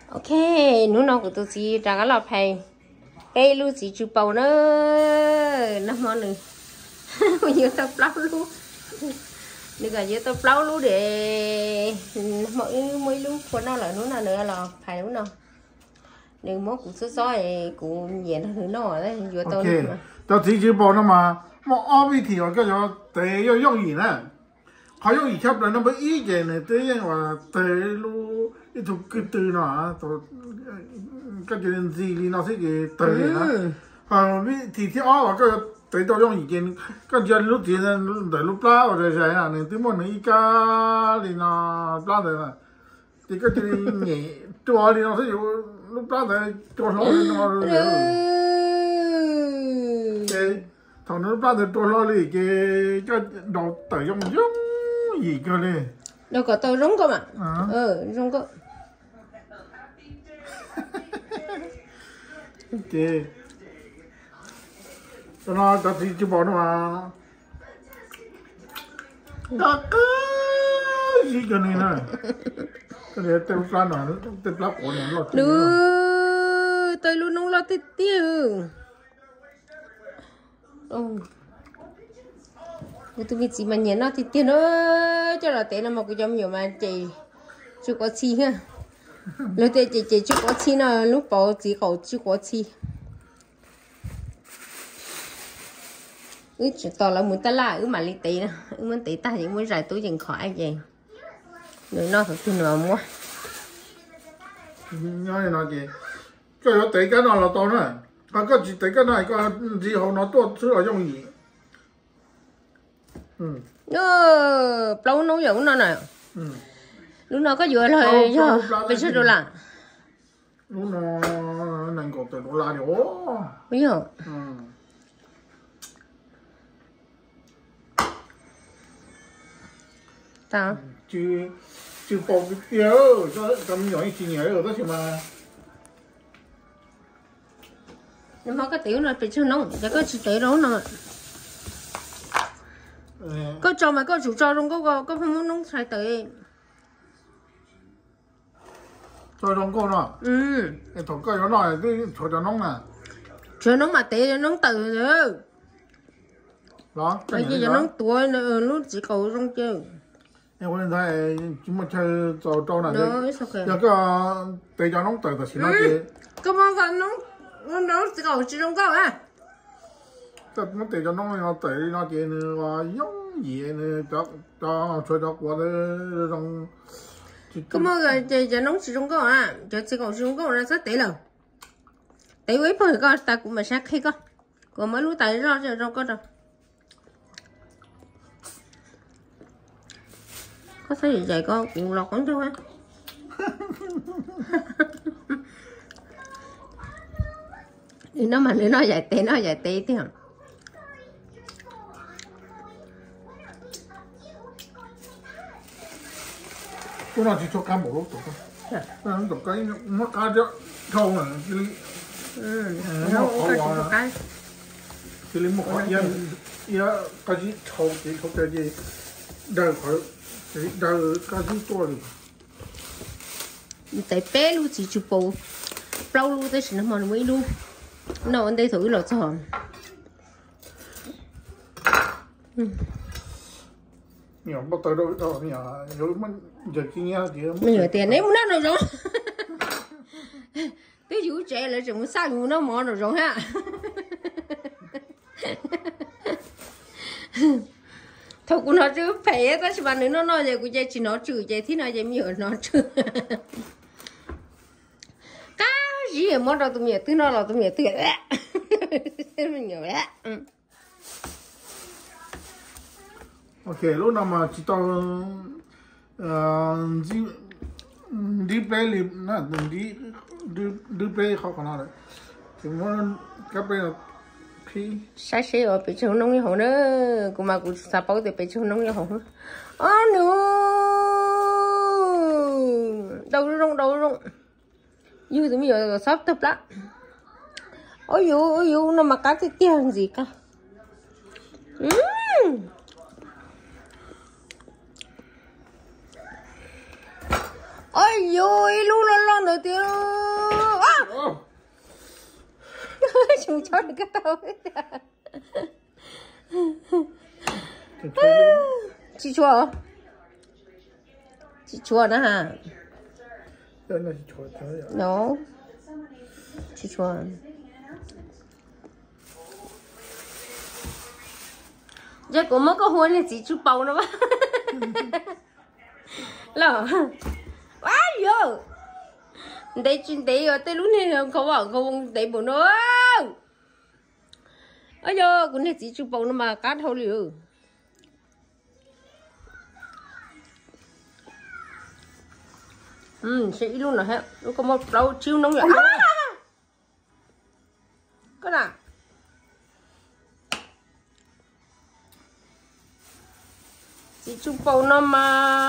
ok nó nào của tôi chỉ ra cái lọt hay cái lu chỉ chụp bầu nữa nó món nữa bây giờ tao plau lu nếu cả giờ tao plau lu để mỗi lu của nó là nó là nữa là phải đúng không nếu mốt cũng sốt sói cũng nhẹ hơn nó đấy vừa tôi mà tao chỉ chụp bầu nó mà ở vị trí cái chỗ để要用语呢，还用语腔的那么意见呢，这样话对路一头个对呢，都个人自己那些个对呢，vị trí thứ ở cái để tao用意見，跟住路點呢，嚟路拉或者係啊，你點麼你依家你那拉的呢？你個啲嘢多你那些有路拉的多少你那？thằng nó bắt được tôi lo đi cái đầu tỏi giống gì cơ đi đâu có tỏi rong cơ mà rong cơ thì cho nó ta thì chỉ bỏ nó mà ta cái gì cơ này nè cái này tôi plan nó tôi plan của nó lo được tôi luôn nông lo tít tiêu tôi nghĩ chỉ mà nhớ nó thì tiền nó cho là tiền nó mà cũng giống nhiều mà chị chưa có chi ha lúc đấy chị chưa có chi nó lúc bỏ chỉ khẩu chưa có chi chuyện to là muốn ta lại mà lý tí nè muốn tí ta chỉ muốn giải túi dừng khỏi vậy người nó thật tin mà mua nói nói gì cái nó tí cái nó là to nữa cái chỉ tí cái này cái gì họ nó tốt chứ là dùng gì lâu nấu giống nó nè lúc nào có vừa thôi cho bây giờ đâu là lúc nào nành cột từ đâu là điều bây giờ sao chứ bỏ cái tiêu cho cầm nhỏ chỉ nhảy rồi đó chứ mà nhưng mà cái tiểu này bị chưa nóng cái chỉ để đó nè có cho mà có chủ cho trong có không muốn nóng sai tới cho trong cô nó cái thằng cây nó nói cái cho nóng nè cho nóng mà tệ nóng từ nữa đó cái gì cho nóng tuổi nữa nó chỉ cầu trong chơi em có thấy chúng mà chơi trò này đấy giờ cái tệ cho nóng từ là chỉ nói cái món cái nó chỉ cầu chỉ trong câu à cái món tệ cho nóng nó tệ nó chỉ là giống gì nữa cho của nó trong cái món cái cho nóng chỉ trong câu à chỉ cầu chỉ trong câu là rất tệ rồi tệ với phần coi ta cũng mà sát khi coi còn mấy lúa tệ ra trong có đâu có thấy gì vậy con cũng lọt con chứ á nó mà nó dài tê thế hả cái nào chỉ cho cá một lúc thôi nó được cái nó cá chứ không là nó có cái thì lấy một cái cái gì thâu thì không cái gì đời khỏi đời cái gì to đi tại bé luôn chỉ chụp bầu lâu luôn tới xin nó mới luôn nó anh đây thử lột sao nhiều bắt tới đâu đó nhiều rồi mình giờ kia nghe thì mình nhiều tiền đấy muốn ăn rồi cái vụ trẻ là chúng sao vụ nó mò rồi ha thôi cũng nó chứ phải ta chỉ bảo nữa nó nói vậy cũng vậy chỉ nó chửi vậy thì nó vậy nhiều nó chửi cái gì mà đâu tụi mình thứ nó là tụi mình tuyệt đấy mình nhiều đấy ok lúc nào mà chỉ tao đi play live nè đi play khó khăn đấy thì muốn cái play là khi sai sai ở bên trong nông nghiệp hồ nữa cũng mà cũng sắp bảo thì bên trong nông nghiệp hồ nữa đâu rong như tụi mình giờ sắp tập lắm ôi dụ nó mà cá thì tiền gì cả ôi dồi luôn đầu tiên chúng cho được cái tàu chị chua nữa hả nó chị chua giờ cũng mới có hôn thì chị chua bầu nữa mà là quá nhiều để chuyện để rồi tới lúc này không bảo không để bữa nữa ơi giờ cũng này chỉ chụp bông nó mà cắt thôi liệu sẽ luôn rồi hết nó có một đâu chiêu nóng vậy cái nào chỉ chụp bông nó mà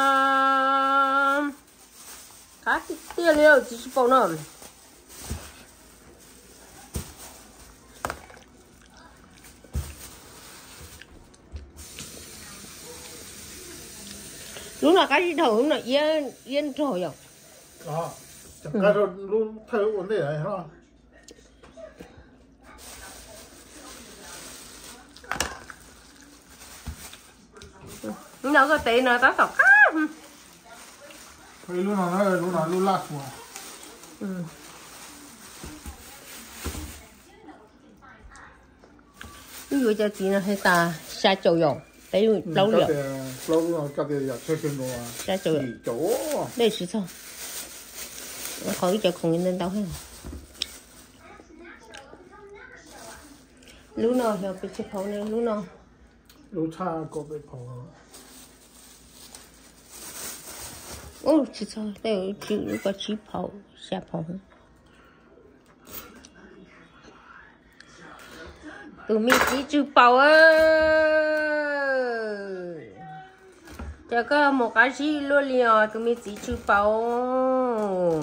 cắt tia liệu chỉ chụp bông nó lúc nào cái gì đầu lúc nào yên rồi rồi chẳng cái rồi luôn thay vấn đề này hả nó có tí nữa tao tao vậy lúc nào luôn lát mà ví dụ cho chị nó hay ta xa châu rồi đấy lâu rồi lâu cái gì giờ chơi kinh rồi xa châu rồi chỗ đây是sao khỏi cho không nên đâu hết lúc nào hiểu bị chụp phao này lúc cha có bị phao ô chỉ sao đây chỉ có chỉ phao xa phao tụi mình chỉ chụp phao cho có một cái gì luôn liền tụi mình chỉ chụp phao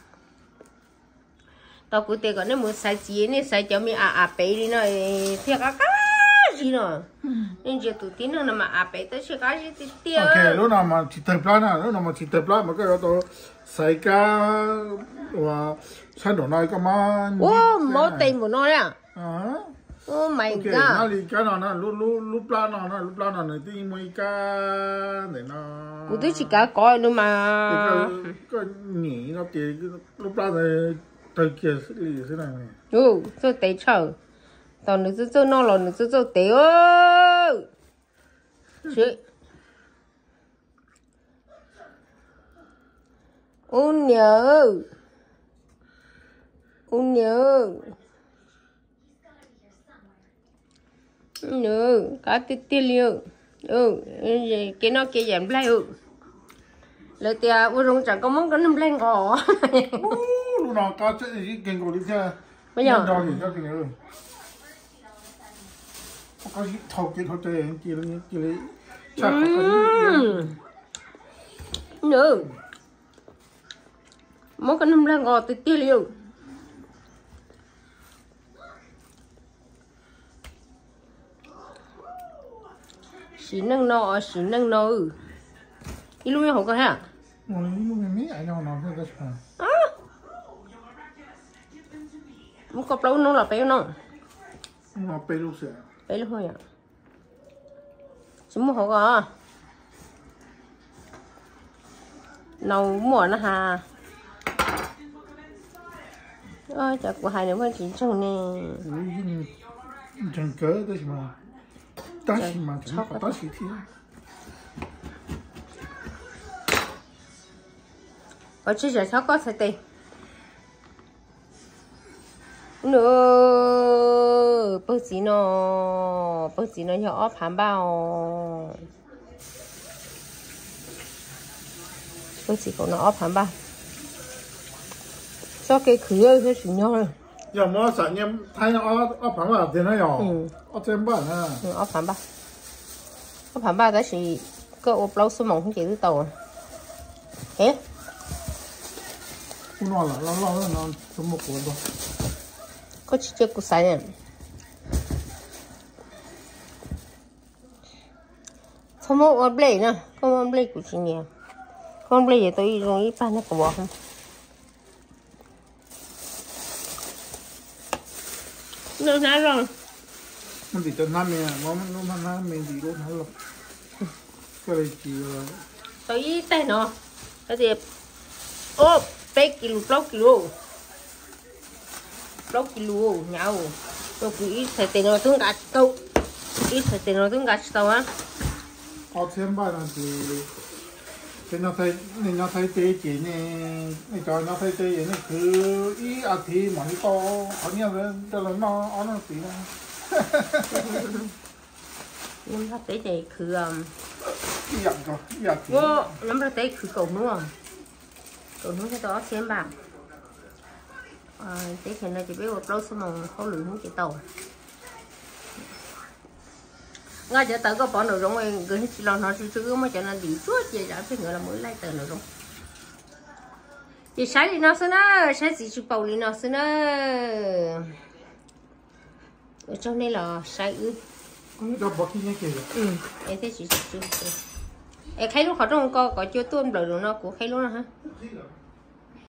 tao cứ thấy cái này muốn xài gì này xài cho mình bé đi nó thiệt cái gì nữa nên giờ tụi tin nó mà bé tới sẽ cái gì tiệt ok lúc nào mà chỉ tập lại mà cái đó tôi xài cá và xài đồ này cái mà ô mỗi tiền của nó à oh my god nó đi cái nào nó lúc plan này thì mấy cái này nó cũng tôi chỉ cả coi nữa mà cái nhỉ nó thì lúc plan này tới kia gì thế này tôi tế chờ tao nữa tôi nó là nữa tôi tế ơi chị ôn nhớ cá tít liu cái nó kia giảm lại lời tia u rong chẳng có món cái nấm lên ngò lúc nào cá chết gì kinh cổ đi chơi bây giờ đâu thì cho kinh rồi có gì thầu kia kia lấy chắc nữa món cái nấm lên ngò tít liu xí nâng nọ ít lúc nào có hả lúc mấy ai nào nó cái gì muốn cọp lâu nó là béo nó béo lúc gì béo lúc thôi à chỉ muốn học à nấu mùa nó hà ơi chắc của hai đứa mới chỉ trong nè chẳng cỡ đấy mà 다시 맞아. 다시 티. 어찌 잘 섞었을 때. nữa bữa gì nó nhỏ phản bao bữa gì còn nó phản bao sao cái khứa cái chủ nhau 有冇實驗睇我朋友點樣用？我真笨啊！ 我盤吧，但是個我老師忙không chịu tàu à? Hả? Nó là nó trong một cuốn thôi. Có chỉ chơi cục sài nè. Không có ớt bể nè, không ớt bể của chị nè. Không bể thì tôi dùng ít pan nó có bỏ không? Nó nát rồi. Mình chỉ cho năm mình nó năm mình thì luôn hết rồi. Cái này chỉ là Tôi ý tay nó. Cái gì? Ô, 100 kg, 100 kg. 100 kg nhau. Tôi cứ ít thời tiền nó tương gạch câu. Ít thời tiền nó tương gạch tao á. có thêm bài là thì cái nó thấy tế chỉ này cho nó thấy tế này cứ ý thì mà đi to ở nhà cho nó tí nữa. Nhưng mà tế này cứ Dặn rồi, dặn thì ô, nó mà tế cứ cầu nữa. Cầu nữa cái đó xem bạc. Tế thì nó chỉ biết một lâu xong rồi không lưỡi không chỉ tàu. Ngay giờ tới có bỏ nồi rong rồi cứ lo nó chứ mà cho nên đi suốt vậy đã phải người là mới lấy tờ nồi rong. Chị sai đi nó xí nó, sai gì chụp bầu đi nó xí nó. Ở trong đây là sai ư. không có bỏ cái như kia rồi. Em thấy chị em thấy lúc họ trong có chưa tuôn rồi nó của khay luôn hả?